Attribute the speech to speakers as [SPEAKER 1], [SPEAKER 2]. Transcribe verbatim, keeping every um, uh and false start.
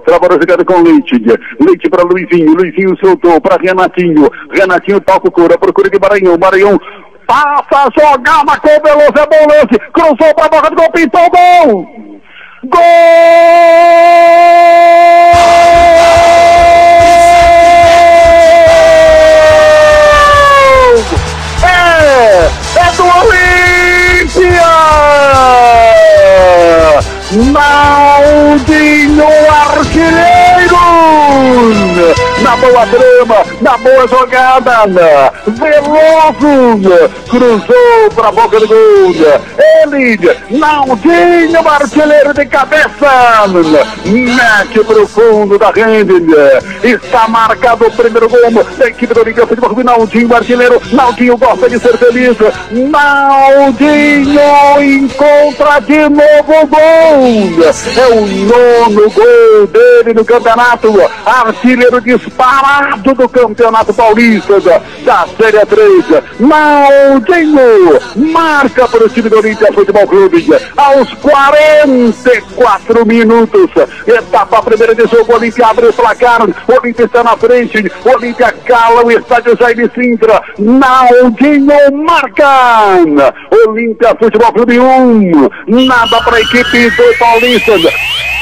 [SPEAKER 1] Trabalhou jogada com Leite. Leite para Luizinho. Luizinho soltou para Renatinho. Renatinho toca o cura. Procura de Maranhão. Maranhão passa a jogada com o Veloso. É bom lance. Cruzou para a boca do gol. Pintou o gol. Gol! É! É do Olímpia! Naldinho Artilheiro! Na boa trama, na boa jogada, Veloso cruzou para a boca do gol. Ele, Naldinho Artilheiro de cabeça, mete para o fundo da rede. Está marcado o primeiro gol da equipe do Olímpia Futebol Clube. Naldinho Artilheiro, Naldinho gosta de ser feliz. Naldinho encontra de novo o gol. É o nono gol dele no campeonato. Artilheiro disparado do Campeonato Paulista da, da Série três. Naldinho marca para o time do Olímpia Futebol Clube aos quarenta e quatro minutos. Etapa primeira de jogo. O Olímpia abre o placar. O Olímpia está na frente. O Olímpia cala o estádio Jaime Sintra. Naldinho marca. Olímpia Futebol Clube um. Nada para a equipe do Paulista.